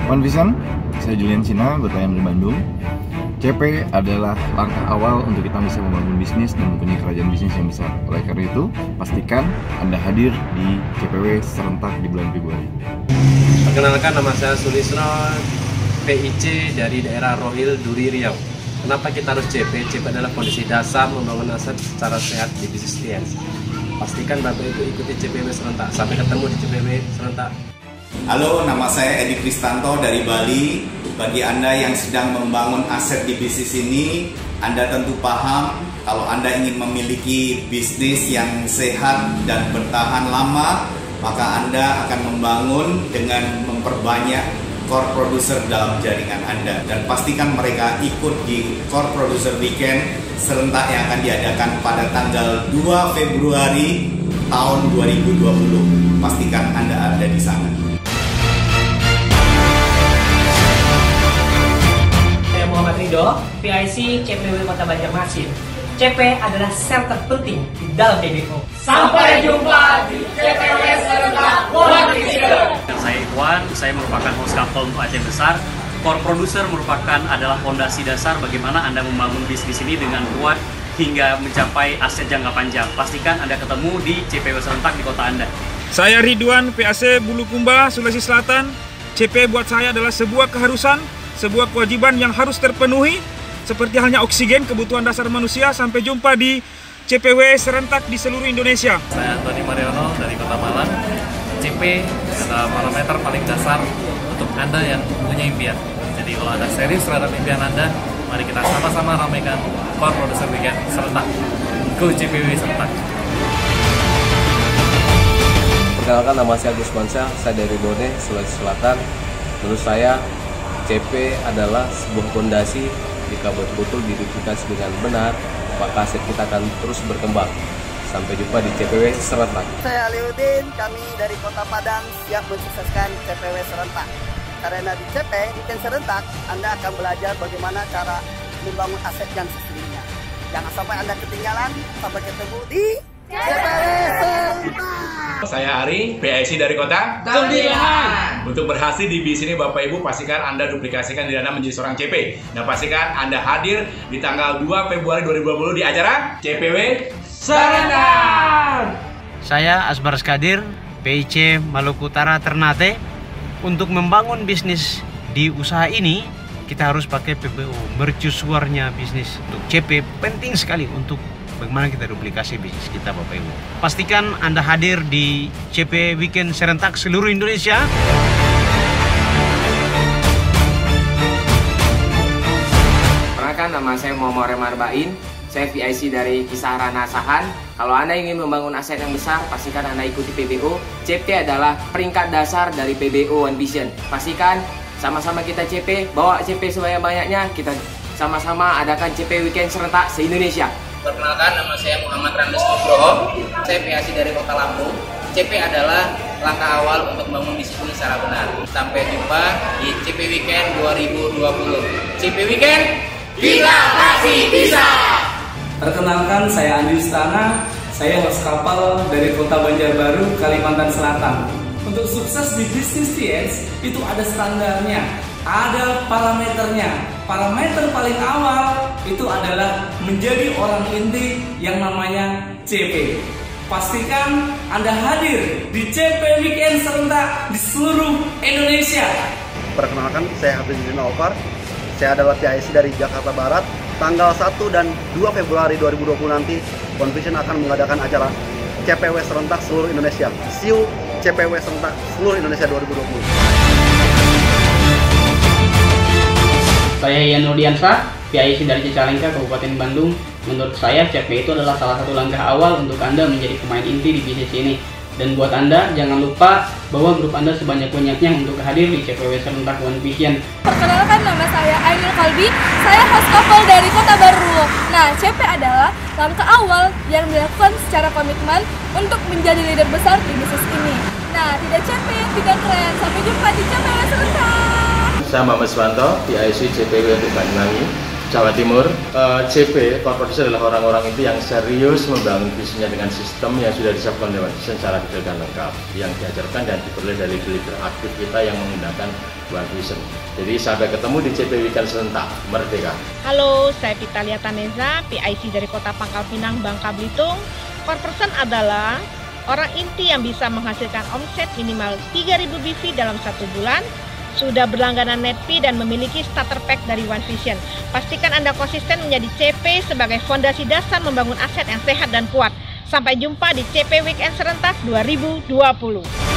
One Vision, saya Julian Cina, bertayang dari Bandung. CP adalah langkah awal untuk kita bisa membangun bisnis dan mempunyai kerajaan bisnis yang besar. Oleh karena itu, pastikan Anda hadir di CPW serentak di bulan Februari. Perkenalkan, nama saya Sulisno, PIC dari daerah Rohil, Duri, Riau. Kenapa kita harus CP? CP adalah kondisi dasar membangun aset secara sehat di bisnis TS. Pastikan Bapak Ibu ikuti CPW serentak. Sampai ketemu di CPW serentak. Halo, nama saya Edi Kristanto dari Bali. Bagi Anda yang sedang membangun aset di bisnis ini, Anda tentu paham kalau Anda ingin memiliki bisnis yang sehat dan bertahan lama, maka Anda akan membangun dengan memperbanyak core producer dalam jaringan Anda. Dan pastikan mereka ikut di core producer weekend serentak yang akan diadakan pada tanggal 2 Februari tahun 2020. Pastikan Anda ada di sana. Ridho, PIC CPW Kota Banjarmasin. CP adalah sel terpenting di dalam PBO. Sampai jumpa di CPW serentak One Vision. Saya Iwan, saya merupakan host couple untuk aceh besar. Core producer merupakan adalah fondasi dasar bagaimana Anda membangun bisnis ini dengan kuat hingga mencapai aset jangka panjang. Pastikan Anda ketemu di CPW serentak di kota Anda. Saya Ridwan, PAC Bulukumba, Sulawesi Selatan. CP buat saya adalah sebuah keharusan, sebuah kewajiban yang harus terpenuhi, seperti halnya oksigen, kebutuhan dasar manusia. Sampai jumpa di CPW serentak di seluruh Indonesia. Saya Tony Mariono dari Kota Malang. CP adalah parameter paling dasar untuk Anda yang punya impian. Jadi kalau Anda serius terhadap impian Anda, mari kita sama-sama ramaikan Core Producer Weekend serentak. Go CPW serentak. Perkenalkan, nama saya Gus Mansyah, saya dari Bone, Sulawesi Selatan. Menurut saya, CP adalah sebuah fondasi. Jika betul-betul diduplikasi dengan benar, maka aset kita akan terus berkembang. Sampai jumpa di CPW serentak. Saya Aliudin, kami dari Kota Padang siap mensukseskan CPW serentak. Karena di CP, di serentak, Anda akan belajar bagaimana cara membangun aset yang sesungguhnya. Jangan sampai Anda ketinggalan. Sampai ketemu di CPW serentak. Saya Ari, PIC dari Kota Sembilan. Untuk berhasil di bisnis ini, Bapak Ibu, pastikan Anda duplikasikan diri Anda menjadi seorang CP. Dan pastikan Anda hadir di tanggal 2 Februari 2020 di acara CPW Serentak. Saya Asbar Skadir, PIC Maluku Utara Ternate. Untuk membangun bisnis di usaha ini, kita harus pakai PBO. Mercusuarnya bisnis untuk CP penting sekali untuk bagaimana kita duplikasi bisnis kita, Bapak Ibu. Pastikan Anda hadir di CP Weekend serentak seluruh Indonesia. Perkenalkan, nama saya Muhammad Marbain. Saya PIC dari Kisaran Asahan. Kalau Anda ingin membangun aset yang besar, pastikan Anda ikuti PBO. CP adalah peringkat dasar dari PBO One Vision. Pastikan sama-sama kita CP, bawa CP sebanyak-banyaknya. Kita sama-sama adakan CP Weekend serentak se-Indonesia. Perkenalkan, nama saya Muhammad Randes Nugroho. Saya PIC dari Kota Lampung. CP adalah langkah awal untuk membangun bisnis ini secara benar. Sampai jumpa di CP Weekend 2020. CP Weekend, kita pasti bisa! Perkenalkan, saya Andi Istana. Saya host kapal dari Kota Banjarbaru, Kalimantan Selatan. Untuk sukses di bisnis TS, itu ada standarnya, ada parameternya. Parameter paling awal itu adalah menjadi orang inti yang namanya CP. Pastikan Anda hadir di CP Weekend serentak di seluruh Indonesia. Perkenalkan, saya Hafizudin Alvar. Saya adalah PIC dari Jakarta Barat. Tanggal 1 dan 2 Februari 2020 nanti, One Vision akan mengadakan acara CPW serentak seluruh Indonesia. See you CPW serentak seluruh Indonesia 2020. Saya Ian Rudiansa, PIC dari Cicalengka, Kabupaten Bandung. Menurut saya, CP itu adalah salah satu langkah awal untuk Anda menjadi pemain inti di bisnis ini. Dan buat Anda, jangan lupa bawa grup Anda sebanyak-banyaknya untuk hadir di CPW serentak One Vision. Perkenalkan, nama saya Ainul Kalbi, saya host couple dari Kota Baru. Nah, CP adalah langkah awal yang dilakukan secara komitmen untuk menjadi leader besar di bisnis ini. Nah, tidak CP yang tidak keren. Sampai jumpa di CPW serentak. Saya Muhammad Swanto, PIC CPW untuk Banyuwangi. Jawa Timur. CP, core producer adalah orang-orang itu yang serius membangun bisnisnya dengan sistem yang sudah disiapkan oleh One Vision secara detail dan lengkap, yang diajarkan dan diperoleh dari leader aktif kita yang menggunakan One Vision. Jadi sampai ketemu di CP Weekend serentak Merdeka. Halo, saya Vitalia Taneza, PIC dari Kota Pangkal Pinang, Bangka Belitung. Core person adalah orang inti yang bisa menghasilkan omset minimal 3.000 BV dalam 1 bulan, sudah berlangganan Netpi dan memiliki starter pack dari One Vision. Pastikan Anda konsisten menjadi CP sebagai fondasi dasar membangun aset yang sehat dan kuat. Sampai jumpa di CP Weekend Serentak 2020.